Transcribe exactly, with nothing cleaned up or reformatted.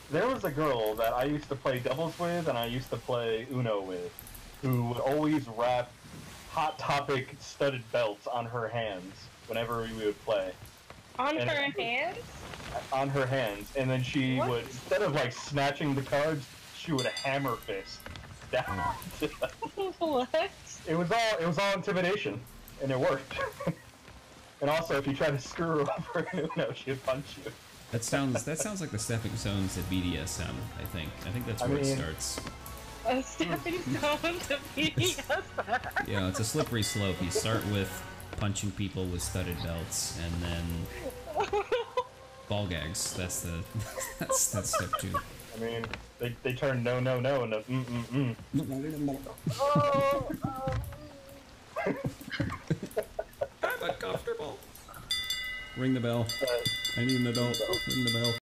there was a girl that I used to play doubles with and I used to play Uno with, who would always wrap Hot Topic studded belts on her hands whenever we would play. On and her hands? On her hands, and then she what? would, instead of like snatching the cards, she would hammer fist down. What? It was all it was all intimidation, and it worked. And also, if you try to screw her over in Uno, she would punch you. That sounds that sounds like the stepping stones to B D S M. I think I think that's I where mean, it starts. A stepping stone to B D S M. Yeah, it's a slippery slope. You start with punching people with studded belts, and then ball gags. That's the that's that's step two. I mean, they they turn no no no into mm mm mm. Oh, um. I'm uncomfortable. Ring the bell. I need an adult. Ring the bell.